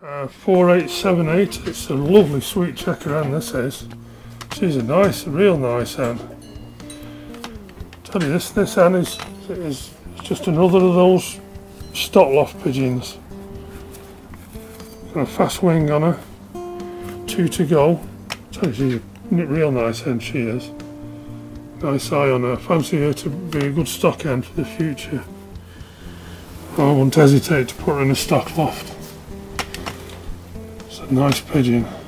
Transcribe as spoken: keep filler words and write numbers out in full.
Uh, four eight seven eight, it's a lovely sweet checker hen this is. She's a nice, real nice hen. Tell you this, this hen is, is just another of those stock loft pigeons. Got a fast wing on her, two to go. Tell you she's a real nice hen she is. Nice eye on her, fancy her to be a good stock hen for the future. I won't hesitate to put her in a stock loft. It's a nice pigeon.